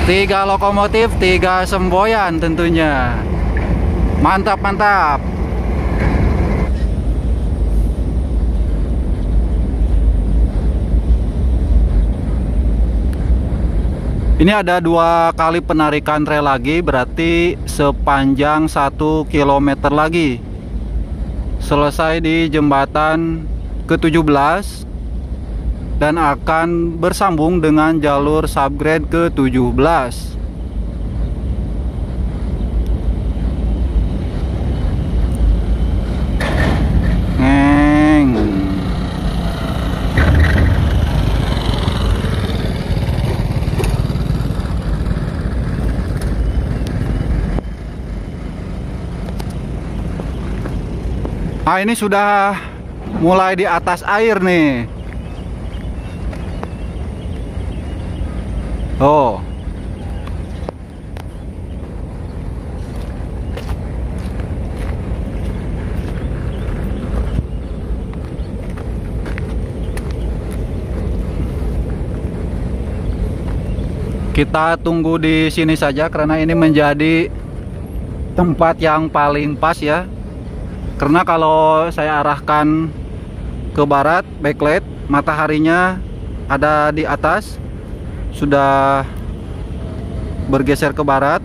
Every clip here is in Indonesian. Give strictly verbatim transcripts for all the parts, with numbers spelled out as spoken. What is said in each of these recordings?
Tiga lokomotif, tiga semboyan tentunya. Mantap, mantap. Ini ada dua kali penarikan rel lagi, berarti sepanjang satu kilometer lagi. Selesai di jembatan ke tujuh belas dan akan bersambung dengan jalur subgrade ke tujuh belas. Ngeng. Nah, ini sudah mulai di atas air nih. Oh. Kita tunggu di sini saja karena ini menjadi tempat yang paling pas ya. Karena kalau saya arahkan ke barat, backlight, mataharinya ada di atas, sudah bergeser ke barat.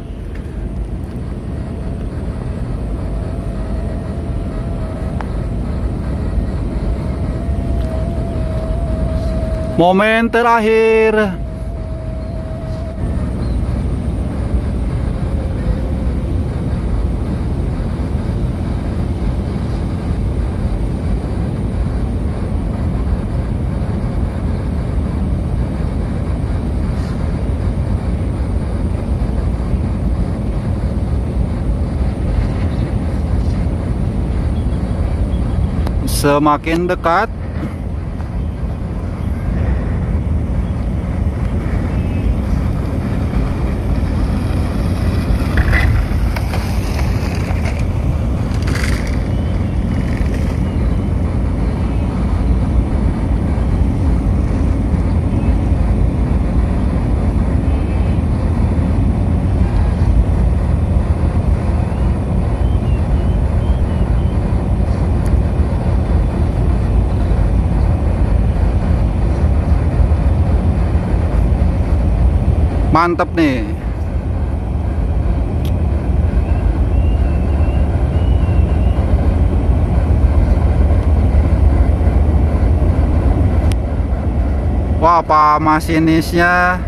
Momen terakhir. Semakin dekat. Mantap nih. Wah, Pak masinisnya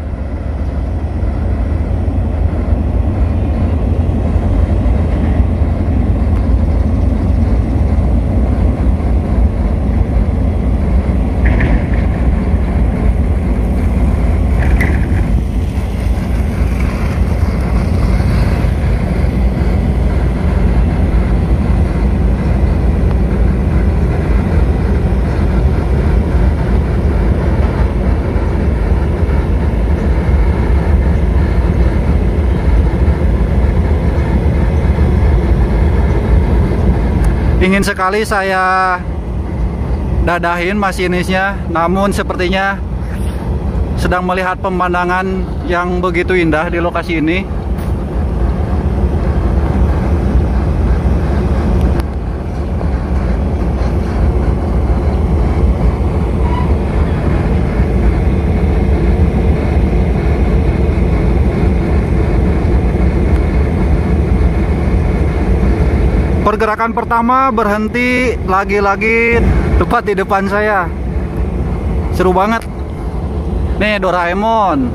ingin sekali saya dadahin masinisnya, namun sepertinya sedang melihat pemandangan yang begitu indah di lokasi ini. Pergerakan pertama berhenti lagi-lagi tepat di depan saya. Seru banget. Nih Doraemon.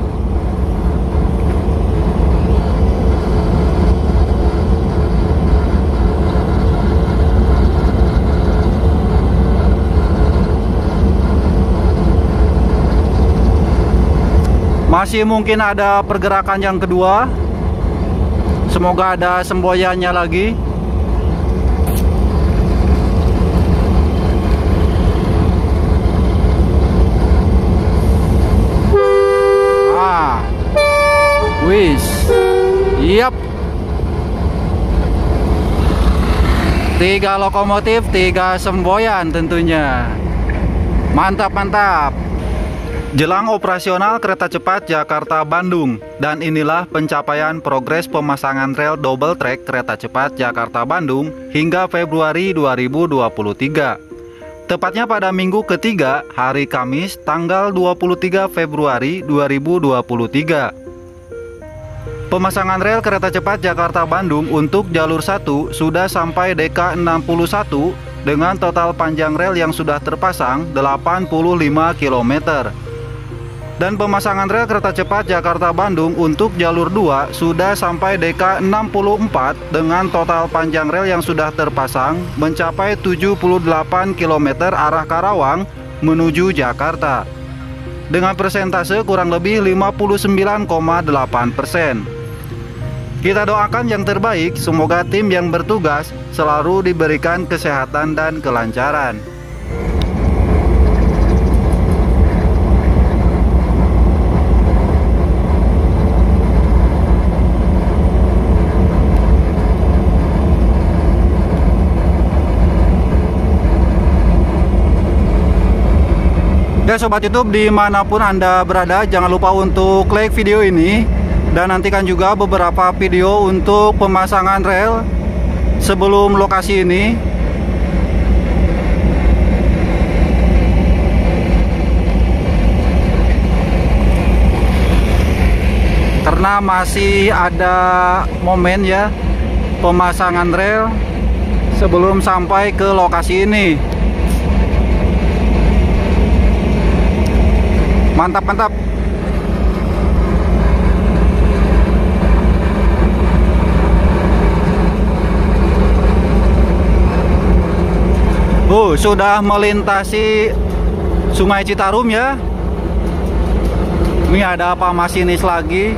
Masih mungkin ada pergerakan yang kedua. Semoga ada semboyannya lagi. Wis, yap. Tiga lokomotif, tiga semboyan tentunya. Mantap, mantap. Jelang operasional kereta cepat Jakarta-Bandung, dan inilah pencapaian progres pemasangan rel double track kereta cepat Jakarta-Bandung hingga Februari dua ribu dua puluh tiga. Tepatnya pada minggu ketiga, hari Kamis, tanggal dua puluh tiga Februari dua ribu dua puluh tiga. Pemasangan rel kereta cepat Jakarta-Bandung untuk jalur satu sudah sampai D K enam puluh satu dengan total panjang rel yang sudah terpasang delapan puluh lima kilometer. Dan pemasangan rel kereta cepat Jakarta-Bandung untuk jalur dua sudah sampai D K enam puluh empat dengan total panjang rel yang sudah terpasang mencapai tujuh puluh delapan kilometer arah Karawang menuju Jakarta dengan persentase kurang lebih lima puluh sembilan koma delapan persen. Kita doakan yang terbaik, semoga tim yang bertugas selalu diberikan kesehatan dan kelancaran. Ya Sobat YouTube, dimanapun Anda berada, jangan lupa untuk like video ini dan nantikan juga beberapa video untuk pemasangan rel sebelum lokasi ini. Karena masih ada momen ya pemasangan rel sebelum sampai ke lokasi ini. Mantap, mantap. Oh, sudah melintasi Sungai Citarum ya. Ini ada apa masinis lagi?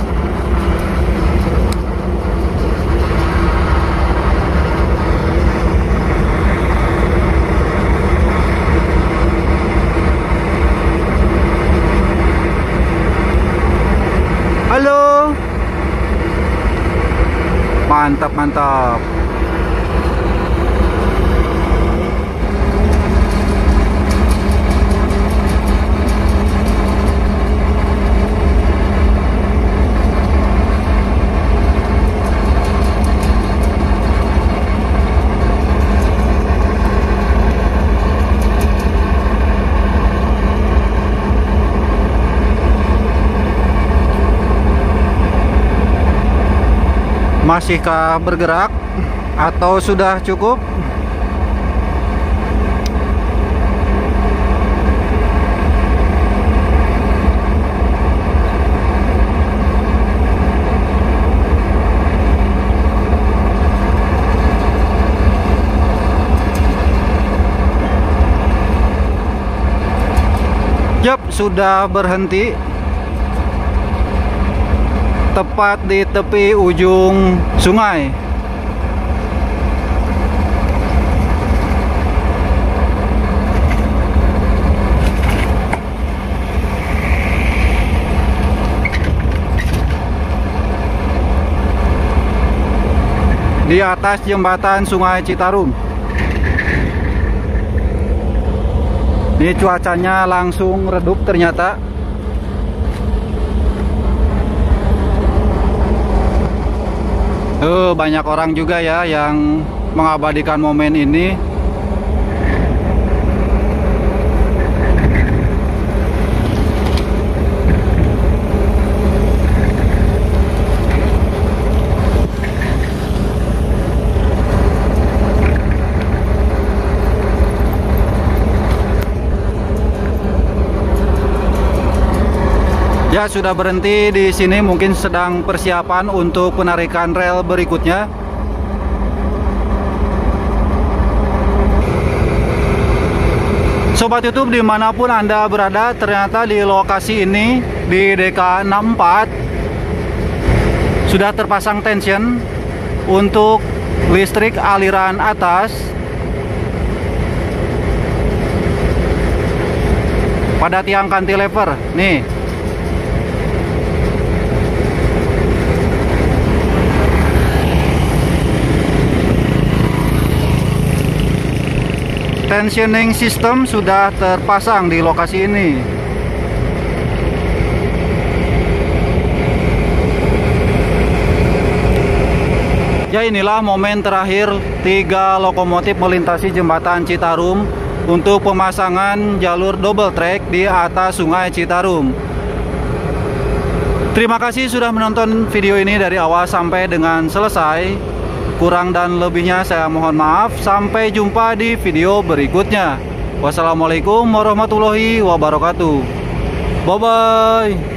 Halo. Mantap, mantap. Masihkah bergerak atau sudah cukup? Yap, sudah berhenti tepat di tepi ujung sungai. Di atas jembatan Sungai Citarum. Ini cuacanya langsung redup ternyata. Uh, banyak orang juga ya yang mengabadikan momen ini. Ya, sudah berhenti di sini, mungkin sedang persiapan untuk penarikan rel berikutnya. Sobat YouTube dimanapun Anda berada, ternyata di lokasi ini di D K enam puluh empat sudah terpasang tension untuk listrik aliran atas pada tiang cantilever nih. Tensioning system sudah terpasang di lokasi ini. Oke, inilah momen terakhir tiga lokomotif melintasi jembatan Citarum untuk pemasangan jalur double track di atas Sungai Citarum. Terima kasih sudah menonton video ini dari awal sampai dengan selesai. Kurang dan lebihnya saya mohon maaf. Sampai jumpa di video berikutnya. Wassalamualaikum warahmatullahi wabarakatuh. Bye bye.